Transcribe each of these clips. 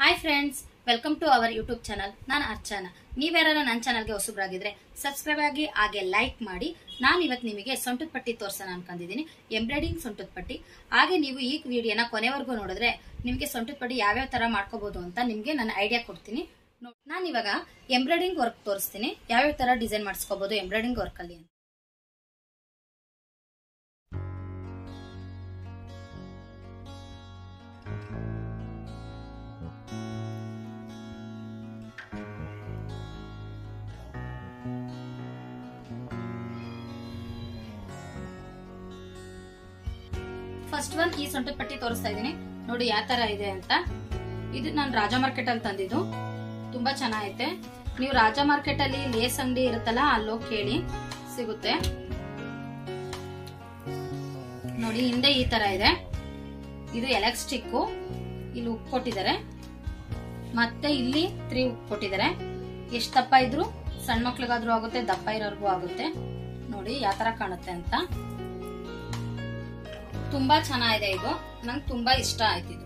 Hi friends, welcome to our YouTube channel. ನಾನು ಅರ್ಚನಾ. ನೀವ್ಯಾರು ನನ್ನ ಚಾನಲ್ಗೆ ಹೊಸಬ್ರಾಗಿದ್ರೆ ಸಬ್ಸ್ಕ್ರೈಬ್ ಆಗಿ ಹಾಗೆ ಲೈಕ್ ಮಾಡಿ. ನಾನು ಇವತ್ತು ನಿಮಗೆ ಸೊಂಟದ ಪಟ್ಟಿ ತೋರ್ಸೋಣ ಅನ್ಕೊಂಡಿದ್ದೀನಿ, ಎಂಬ್ರಾಯ್ಡಿಂಗ್ ಸೊಂಟದ ಪಟ್ಟಿ. ಹಾಗೆ ನೀವು ಈ ವಿಡಿಯೋನ ಕೊನೆವರೆಗೂ ನೋಡಿದ್ರೆ ನಿಮಗೆ ಸೊಂಟದ ಪಟ್ಟಿ ಯಾವ್ಯಾವ ತರ ಮಾಡ್ಕೋಬಹುದು ಅಂತ ನಿಮಗೆ ನಾನು ಐಡಿಯಾ ಕೊಡ್ತೀನಿ. ನಾನು ಇವಾಗ ಎಂಬ್ರಾಯ್ಡಿಂಗ್ ವರ್ಕ್ ತೋರಿಸ್ತೀನಿ, ಯಾವ್ಯಾವ ತರ ಡಿಸೈನ್ ಮಾಡಿಸ್ಕೋಬಹುದು ಎಂಬ್ರಾಯ್ಡಿಂಗ್ ವರ್ಕ್ ಅಲ್ಲಿ ಅಂತ. ಫಸ್ಟ್ ಒನ್ ಈ ಸೊಂಟದ ಪಟ್ಟಿ ತೋರಿಸ್ತಾ ಇದೀನಿ ನೋಡಿ ಯಾವ ತರ ಇದೆ ಅಂತ. ಇದು ನಾನು ರಾಜಾ ಮಾರ್ಕೆಟ್ ಅಲ್ಲಿ ತಂದಿದ್ದು, ತುಂಬಾ ಚೆನ್ನಾಗೈತೆ. ನೀವು ರಾಜಾ ಮಾರ್ಕೆಟ್ ಅಲ್ಲಿ ಲೇಸ್ ಅಂಗಡಿ ಇರುತ್ತಲ್ಲ, ಅಲ್ಲೋಗಿ ಕೇಳಿ ಸಿಗುತ್ತೆ ನೋಡಿ. ಹಿಂದೆ ಈ ತರ ಇದೆ, ಇದು ಎಲಾಸ್ಟಿಕ್, ಇಲ್ಲಿ ಉಪ್ಪು ಕೊಟ್ಟಿದ್ದಾರೆ, ಮತ್ತೆ ಇಲ್ಲಿ 3 ಉಪ್ಪು ಕೊಟ್ಟಿದ್ದಾರೆ. ಎಷ್ಟು ದಪ್ಪ ಇದ್ರು ಸಣ್ಣ ಮಕ್ಳಿಗಾದ್ರೂ ಆಗುತ್ತೆ, ದಪ್ಪ ಇರೋರ್ಗೂ ಆಗುತ್ತೆ. ನೋಡಿ ಯಾವ ತರ ಕಾಣುತ್ತೆ ಅಂತ. ತುಂಬಾ ಚೆನ್ನಾಗಿದೆ ಇದು, ನಂಗೆ ತುಂಬಾ ಇಷ್ಟ ಆಯ್ತು ಇದು.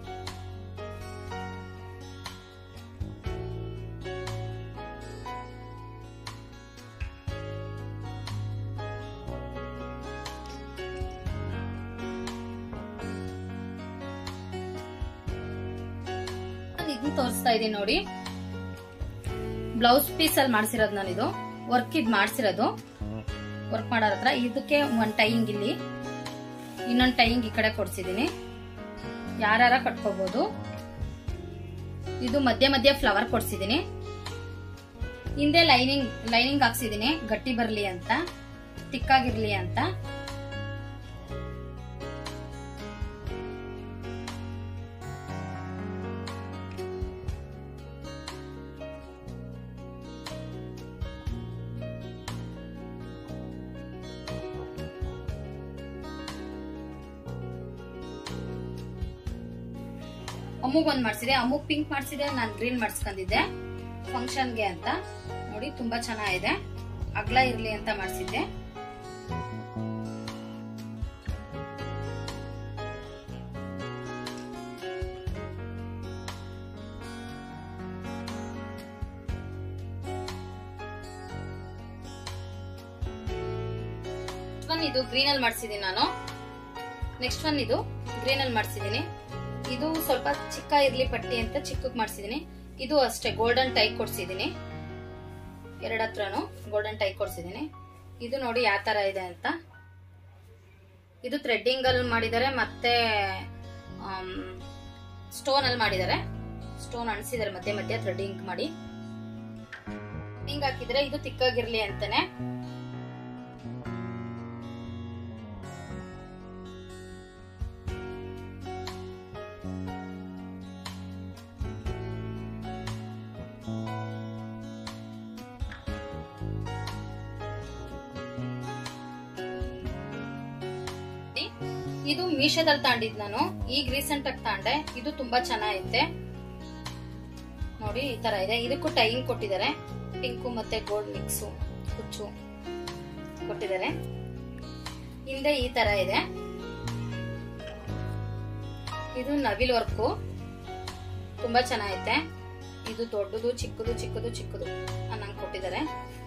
ಇದನ್ನ ತೋರಿಸ್ತಾ ಇದೀನಿ ನೋಡಿ, ಬ್ಲೌಸ್ ಪೀಸ್ ಅಲ್ಲಿ ಮಾಡ್ಸಿರೋದು ನಾನು. ಇದು ವರ್ಕ್ ಇದ್ ಮಾಡ್ಸಿರೋದು, ವರ್ಕ್ ಮಾಡೋರ ಹತ್ರ. ಇದಕ್ಕೆ ಒಂದ್ ಟೈಯಿಂಗ್ ಇಲ್ಲಿ, ಇನ್ನೊಂದು ಟೈಯಿಂಗ್ ಈ ಕಡೆ ಕೊಡ್ಸಿದೀನಿ, ಯಾರ ಕಟ್ಕೋಬಹುದು. ಇದು ಮಧ್ಯ ಮಧ್ಯ ಫ್ಲವರ್ ಕೊಡ್ಸಿದೀನಿ. ಹಿಂದೆ ಲೈನಿಂಗ್ ಹಾಕ್ಸಿದೀನಿ, ಗಟ್ಟಿ ಬರ್ಲಿ ಅಂತ, ತಿಕ್ಕಾಗಿರ್ಲಿ ಅಂತ. ಅಮ್ಮಗ್ ಒಂದ್ ಮಾಡ್ಸಿದೆ, ಅಮ್ಮಗ್ ಪಿಂಕ್ ಮಾಡ್ಸಿದೆ, ನಾನ್ ಗ್ರೀನ್ ಮಾಡ್ಸ್ಕೊಂಡಿದ್ದೆ ಫಂಕ್ಷನ್ಗೆ ಅಂತ. ನೋಡಿ ತುಂಬಾ ಚೆನ್ನಾಗಿದೆ, ಅಗ್ಲ ಇರ್ಲಿ ಅಂತ ಮಾಡ್ಸಿದ್ದೆ. ಇದು ಗ್ರೀನ್ ಅಲ್ಲಿ ಮಾಡ್ಸಿದೀನಿ ನಾನು. ನೆಕ್ಸ್ಟ್ ಒನ್ ಇದು ಗ್ರೀನ್ ಅಲ್ಲಿ ಮಾಡ್ಸಿದೀನಿ. ಇದು ಸ್ವಲ್ಪ ಚಿಕ್ಕ ಇರ್ಲಿ ಪಟ್ಟಿ ಅಂತ ಚಿಕ್ಕಕ್ ಮಾಡ್ಸಿದೀನಿ. ಇದು ಅಷ್ಟೇ ಗೋಲ್ಡನ್ ಟೈ ಕೊಡ್ಸಿದೀನಿ, ಎರಡತ್ರನು ಗೋಲ್ಡನ್ ಟೈ ಕೊಡ್ಸಿದೀನಿ. ಇದು ನೋಡಿ ಯಾವ ತರ ಇದೆ ಅಂತ. ಇದು ಥ್ರೆಡ್ಡಿಂಗ್ ಅಲ್ಲಿ ಮಾಡಿದ್ದಾರೆ, ಮತ್ತೆ ಸ್ಟೋನ್ ಅಲ್ಲಿ ಮಾಡಿದ್ದಾರೆ. ಸ್ಟೋನ್ ಅಣಿಸಿದ್ದಾರೆ ಮಧ್ಯ ಮಧ್ಯ ಥ್ರೆಡ್ಡಿಂಗ್ ಮಾಡಿ. ಹಿಂಗ್ ಹಾಕಿದ್ರೆ ಇದು ತಿಕ್ಕಾಗಿರ್ಲಿ ಅಂತಾನೆ. ಇದು ಮೀಶೋದಲ್ಲಿ ತಾಂಡಿದ್ ನಾನು, ಈಗ ರೀಸೆಂಟ್ ಆಗಿ ತಾಂಡೆ. ಇದು ತುಂಬಾ ಚೆನ್ನಾಗೈತೆ ನೋಡಿ, ಈ ತರ ಇದೆ. ಇದಕ್ಕೂ ಟೈಯಿಂಗ್ ಕೊಟ್ಟಿದ್ದಾರೆ, ಪಿಂಕು ಮತ್ತೆ ಗೋಲ್ಡ್ ಮಿಕ್ಸು ಕುಚ್ಚು ಕೊಟ್ಟಿದ್ದಾರೆ. ಹಿಂದೆ ಈ ತರ ಇದೆ. ಇದು ನವಿಲ್ ವರ್ಕು, ತುಂಬಾ ಚೆನ್ನಾಗೈತೆ. ಇದು ದೊಡ್ಡದು ಚಿಕ್ಕದು ಚಿಕ್ಕದು ಚಿಕ್ಕದು ಅನ್ನಂಗ್ ಕೊಟ್ಟಿದ್ದಾರೆ.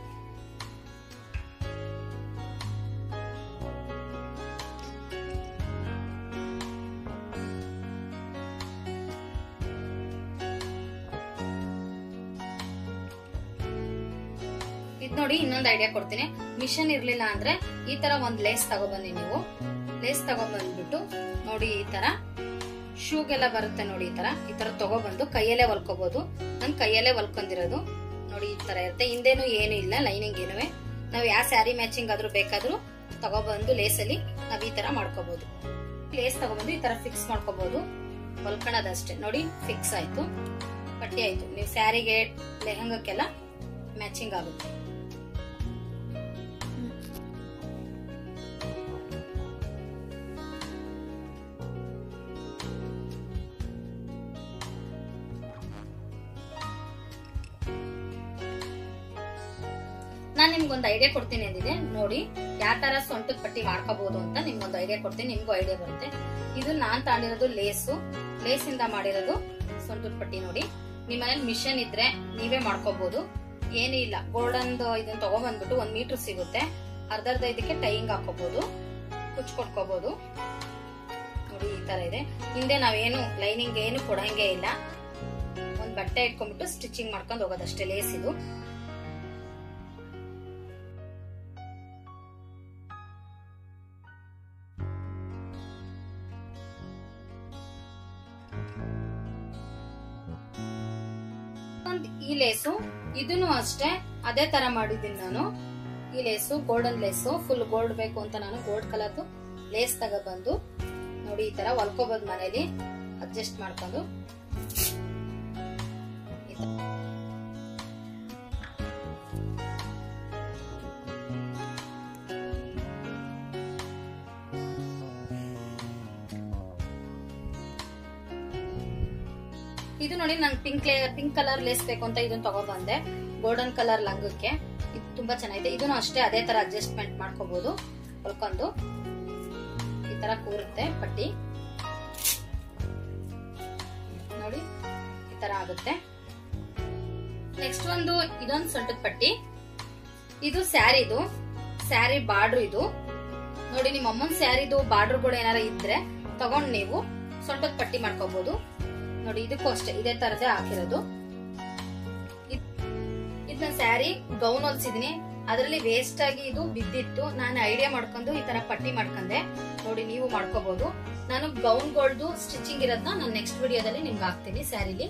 ಇದ್ ನೋಡಿ ಇನ್ನೊಂದು ಐಡಿಯಾ ಕೊಡ್ತೀನಿ. ಮಿಷನ್ ಇರ್ಲಿಲ್ಲ ಅಂದ್ರೆ ಈ ತರ ಒಂದ್ ಲೇಸ್ ತಗೊಬನ್ನಿ. ನೀವು ಲೇಸ್ ತಗೊಬಂದ್ಬಿಟ್ಟು ನೋಡಿ, ಈ ತರ ಶೂಗೆಲ್ಲ ಬರುತ್ತೆ ನೋಡಿ, ಈ ತರ ತಗೊಬಂದು ಕೈಯಲ್ಲೇ ಹೊಲ್ಕೋಬಹುದು. ನನ್ ಕೈಯಲ್ಲೇ ಹೊಲ್ಕೊಂಡಿರೋದು ನೋಡಿ, ಈ ತರ ಇರುತ್ತೆ. ಹಿಂದೇನು ಏನು ಇಲ್ಲ, ಲೈನಿಂಗ್ ಏನುವೆ. ನಾವ್ ಯಾವ ಸ್ಯಾರಿ ಮ್ಯಾಚಿಂಗ್ ಆದ್ರೂ ಬೇಕಾದ್ರೂ ತಗೊಬಂದು ಲೇಸ್ ಅಲ್ಲಿ ನಾವ್ ಈ ತರ ಮಾಡ್ಕೋಬಹುದು. ಲೇಸ್ ತಗೊಬಂದು ಈ ತರ ಫಿಕ್ಸ್ ಮಾಡ್ಕೋಬಹುದು, ಹೊಲ್ಕೊಳ್ಳೋದಷ್ಟೇ. ನೋಡಿ ಫಿಕ್ಸ್ ಆಯ್ತು, ಪಟ್ಟಿ ಆಯ್ತು. ನೀವು ಸ್ಯಾರಿಗೆ ಲೆಹಂಗಕ್ಕೆಲ್ಲ ಮ್ಯಾಚಿಂಗ್ ಆಗುತ್ತೆ. ನಾನು ನಿಮ್ಗೊಂದು ಐಡಿಯಾ ಕೊಡ್ತೀನಿ ಅಂದಿದೆ ನೋಡಿ, ಯಾವ ತರ ಸೊಂಟದ ಪಟ್ಟಿ ಮಾಡ್ಕೋಬಹುದು ಅಂತ ನಿಮ್ಗೊಂದು ಐಡಿಯಾ ಕೊಡ್ತೀನಿ, ನಿಮ್ಗೂ ಐಡಿಯಾ ಬರುತ್ತೆ. ಇದು ನಾನ್ ತಗೊಂಡಿರೋದು ಲೇಸು, ಲೇಸ್ ಇಂದ ಮಾಡಿರೋದು ಸೊಂಟದ ಪಟ್ಟಿ ನೋಡಿ. ನಿಮ್ ಮನೇಲಿ ಮಿಷನ್ ಇದ್ರೆ ನೀವೇ ಮಾಡ್ಕೋಬಹುದು, ಏನೂ ಇಲ್ಲ. ಗೋಲ್ಡನ್ ಇದನ್ನ ತಗೊಂಡ್ಬಂದ್ಬಿಟ್ಟು 1 ಮೀಟರ್ ಸಿಗುತ್ತೆ. ಅರ್ಧ ಇದಕ್ಕೆ ಟೈಯಿಂಗ್ ಹಾಕೋಬಹುದು, ಕುಚ್ ಕೊಟ್ಕೋಬಹುದು ನೋಡಿ. ಈ ತರ ಇದೆ. ಹಿಂದೆ ನಾವೇನು ಲೈನಿಂಗ್ ಏನು ಕೊಡಂಗೆ ಇಲ್ಲ, ಒಂದ್ ಬಟ್ಟೆ ಇಟ್ಕೊಂಡ್ಬಿಟ್ಟು ಸ್ಟಿಚಿಂಗ್ ಮಾಡ್ಕೊಂಡು ಹೋಗೋದಷ್ಟೇ. ಲೇಸ್ ಇದು. ಈ ಲೇಸು ಇದನ್ನು ಅಷ್ಟೇ ಅದೇ ತರ ಮಾಡಿದ್ದೀನಿ ನಾನು. ಈ ಲೇಸು ಗೋಲ್ಡನ್ ಲೇಸು, ಫುಲ್ ಗೋಲ್ಡ್ ಬೇಕು ಅಂತ ನಾನು ಗೋಲ್ಡ್ ಕಲರ್ದು ಲೇಸ್ ತಗೊಬಂದು ನೋಡಿ ಈ ತರ ಹೊಲ್ಕೋಬಹುದು. ಮನೇಲಿ ಅಡ್ಜಸ್ಟ್ ಮಾಡ್ಕೊಂಡು ಇದು ನೋಡಿ. ನಂಗೆ ಪಿಂಕ್ ಕಲರ್ ಲೇಸ್ ಬೇಕು ಅಂತ ಇದನ್ನ ತಗೊಬಂದೆ ಗೋಲ್ಡನ್ ಕಲರ್ ಲಂಗಕ್ಕೆ. ಇದು ತುಂಬಾ ಚೆನ್ನಾಗಿದೆ. ಇದನ್ನು ಅಷ್ಟೇ ಅದೇ ತರ ಅಡ್ಜಸ್ಟ್ಮೆಂಟ್ ಮಾಡ್ಕೋಬಹುದು. ಹೊಲ್ಕೊಂಡು ಈ ತರ ಕೂರುತ್ತೆ ಪಟ್ಟಿ ನೋಡಿ, ಈ ತರ ಆಗುತ್ತೆ. ನೆಕ್ಸ್ಟ್ ಇದೊಂದು ಸೊಂಟದ ಪಟ್ಟಿ. ಇದು ಸ್ಯಾರಿ ಬಾರ್ಡರ್. ಇದು ನೋಡಿ, ನಿಮ್ಮ ಅಮ್ಮನ ಸ್ಯಾರಿದು ಬಾರ್ಡರ್ಗಳು ಏನಾರ ಇದ್ರೆ ತಗೊಂಡ್ ನೀವು ಸೊಂಟದ ಪಟ್ಟಿ ಮಾಡ್ಕೋಬಹುದು ನೋಡಿ. ಇದಕ್ಕೂ ಅಷ್ಟೇ ಇದೇ ತರದೇ ಹಾಕಿರೋದು. ಇದನ್ನ ಸ್ಯಾರಿ ಗೌನ್ ಹೊಲ್ಸಿದೀನಿ, ಅದರಲ್ಲಿ ವೇಸ್ಟ್ ಆಗಿ ಇದು ಬಿದ್ದಿತ್ತು. ನಾನು ಐಡಿಯಾ ಮಾಡ್ಕೊಂಡು ಈ ತರ ಪಟ್ಟಿ ಮಾಡ್ಕೊಂಡೆ ನೋಡಿ. ನೀವು ಮಾಡ್ಕೋಬಹುದು. ನಾನು ಗೌನ್ ಗೋಲ್ಡ್ ಸ್ಟಿಚಿಂಗ್ ಇರೋದನ್ನ ನಾನು ನೆಕ್ಸ್ಟ್ ವಿಡಿಯೋದಲ್ಲಿ ನಿಮ್ಗೆ ಹಾಕ್ತೀನಿ. ಸ್ಯಾರಿಲಿ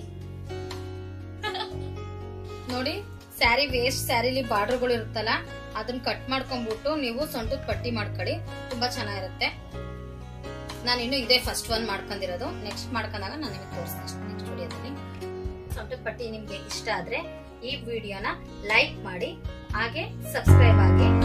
ನೋಡಿ, ಸ್ಯಾರಿ ವೇಸ್ಟ್ ಸ್ಯಾರಿಲಿ ಬಾರ್ಡರ್ಗಳು ಇರುತ್ತಲ್ಲ, ಅದನ್ನ ಕಟ್ ಮಾಡ್ಕೊಂಡ್ಬಿಟ್ಟು ನೀವು ಸೊಂಟದ ಪಟ್ಟಿ ಮಾಡ್ಕೊಳ್ಳಿ. ತುಂಬಾ ಚೆನ್ನಾಗಿರುತ್ತೆ. ನಾನು ಇನ್ನು ಇದೇ ಫಸ್ಟ್ ಒನ್ ಮಾಡ್ಕೊಂಡಿರೋದು. ನೆಕ್ಸ್ಟ್ ಮಾಡ್ಕೊಂಡಾಗ ನಾನು ನಿಮಗೆ ತೋರಿಸ್ತೀನಿ ನೆಕ್ಸ್ಟ್ ವಿಡಿಯೋದಲ್ಲಿ. ಸೊಂಟದ ಪಟ್ಟಿ ನಿಮ್ಗೆ ಇಷ್ಟ ಆದ್ರೆ ಈ ವಿಡಿಯೋನ ಲೈಕ್ ಮಾಡಿ, ಹಾಗೆ ಸಬ್ಸ್ಕ್ರೈಬ್ ಆಗಿ.